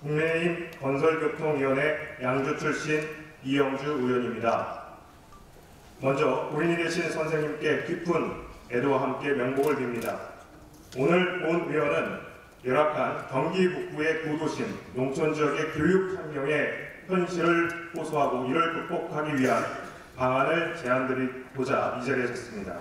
국민의힘 건설교통위원회 양주 출신 이영주 의원입니다. 먼저 우린이 되신 선생님께 깊은 애도와 함께 명복을 빕니다. 오늘 본 의원은 열악한 경기 북부의 구도심, 농촌지역의 교육환경의 현실을 호소하고 이를 극복하기 위한 방안을 제안드리고자 이 자리에 섰습니다.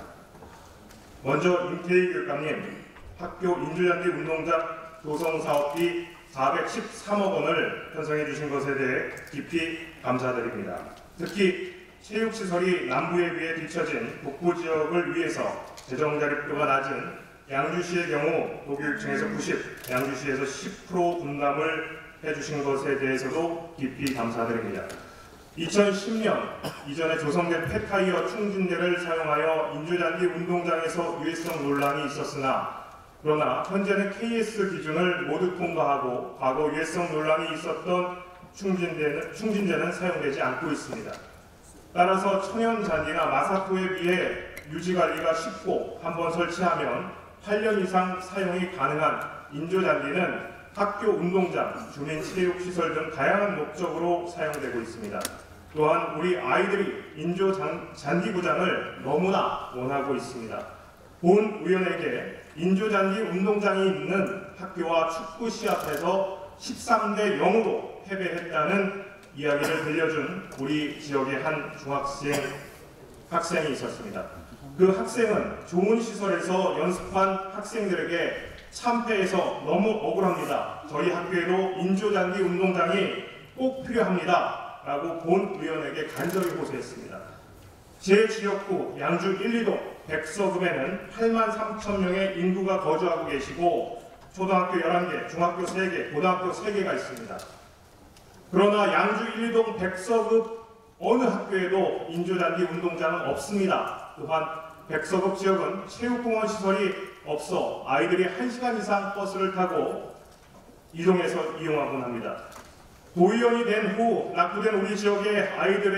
먼저 임태희 교육감님, 학교 인조잔디 운동장 조성사업비 413억 원을 편성해 주신 것에 대해 깊이 감사드립니다. 특히 체육시설이 남부에 비해 뒤처진 북부 지역을 위해서 재정자립도가 낮은 양주시의 경우 도교육청에서 90, 양주시에서 10% 분담을 해주신 것에 대해서도 깊이 감사드립니다. 2010년 이전에 조성된 폐타이어 충진대를 사용하여 인조잔디 운동장에서 유해성 논란이 있었으나 그러나 현재는 KS 기준을 모두 통과하고 과거 유해성 논란이 있었던 충진대는 사용되지 않고 있습니다. 따라서 천연잔디나 마사토에 비해 유지관리가 쉽고 한번 설치하면 8년 이상 사용이 가능한 인조잔디는 학교 운동장, 주민체육시설 등 다양한 목적으로 사용되고 있습니다. 또한 우리 아이들이 인조잔디구장을 너무나 원하고 있습니다. 본 의원에게 인조잔디 운동장이 있는 학교와 축구시 앞에서 13대 0으로 패배했다는 이야기를 들려준 우리 지역의 한 학생이 있었습니다. 그 학생은 좋은 시설에서 연습한 학생들에게 참패해서 너무 억울합니다. 저희 학교에도 인조잔디 운동장이 꼭 필요합니다. 라고 본 의원에게 간절히 호소했습니다. 제 지역구 양주 1, 2동 백서급에는 83,000명의 인구가 거주하고 계시고 초등학교 11개, 중학교 3개, 고등학교 3개가 있습니다. 그러나 양주 1, 2동 백서급 어느 학교에도 인조잔디 운동장은 없습니다. 또한 백서급 지역은 체육공원 시설이 없어 아이들이 1시간 이상 버스를 타고 이동해서 이용하곤 합니다. 도의원이 된 후 낙후된 우리 지역의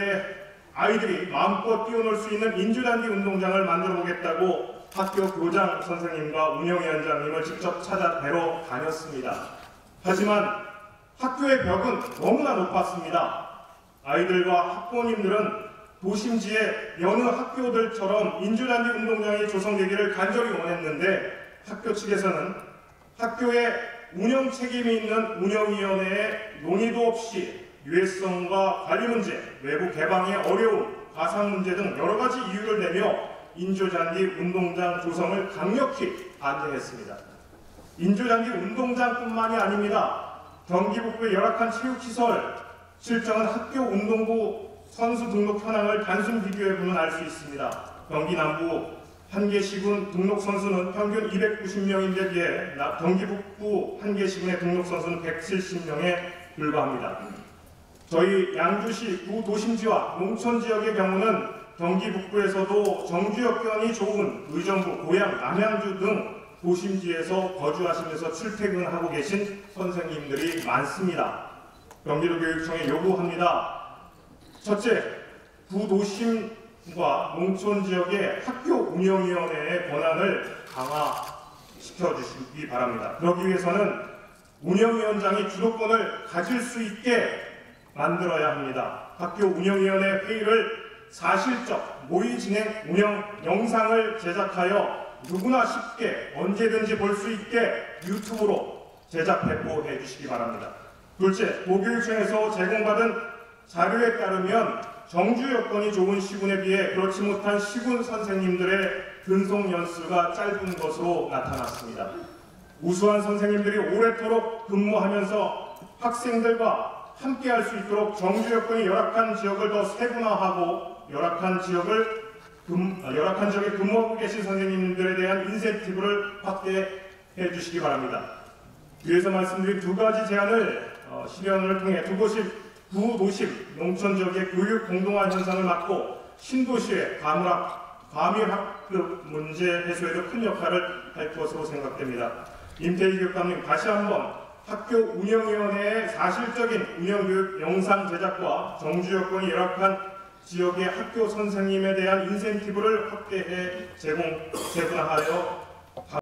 아이들이 마음껏 뛰어놀 수 있는 인조잔디 운동장을 만들어 보겠다고 학교 교장 선생님과 운영위원장님을 직접 찾아 뵈러 다녔습니다. 하지만 학교의 벽은 너무나 높았습니다. 아이들과 학부모님들은 도심지의 여느 학교들처럼 인조잔디 운동장이 조성되기를 간절히 원했는데 학교 측에서는 학교에 운영 책임이 있는 운영위원회에 논의도 없이 유해성과 관리 문제, 외부 개방의 어려움, 가상 문제 등 여러 가지 이유를 내며 인조잔디 운동장 조성을 강력히 반대했습니다. 인조잔디 운동장뿐만이 아닙니다. 경기 북부의 열악한 체육시설, 실정은 학교 운동부 선수 등록 현황을 단순 비교해보면 알 수 있습니다. 경기 남부 한계시군 등록 선수는 평균 290명인데 비해 경기 북부 한계시군의 등록 선수는 170명에 불과합니다. 저희 양주시 구도심지와 농촌지역의 경우는 경기 북부에서도 정주여건이 좋은 의정부, 고양, 남양주 등 도심지에서 거주하시면서 출퇴근하고 계신 선생님들이 많습니다. 경기도교육청에 요구합니다. 첫째, 구도심과 농촌지역의 학교 운영위원회의 권한을 강화시켜 주시기 바랍니다. 그러기 위해서는 운영위원장이 주도권을 가질 수 있게 만들어야 합니다. 학교 운영위원회 회의를 사실적 모의 진행 운영 영상을 제작하여 누구나 쉽게 언제든지 볼 수 있게 유튜브로 제작 배포해 주시기 바랍니다. 둘째, 도교육청에서 제공받은 자료에 따르면 정주 여건이 좋은 시군에 비해 그렇지 못한 시군 선생님들의 근속 연수가 짧은 것으로 나타났습니다. 우수한 선생님들이 오래도록 근무하면서 학생들과 함께할 수 있도록 정주 여건이 열악한 지역을 더 세분화하고 열악한 지역에 근무하고 계신 선생님들에 대한 인센티브를 확대해 주시기 바랍니다. 위에서 말씀드린 두 가지 제안을 실현을 통해 구도심, 농촌지역의 교육 공동화 현상을 막고 신도시의 과밀학급 문제 해소에도 큰 역할을 할 것으로 생각됩니다. 임태희 교육감님, 다시 한번 학교 운영위원회의 사실적인 운영교육 영상 제작과 정주 여건이 열악한 지역의 학교 선생님에 대한 인센티브를 확대해 제공하여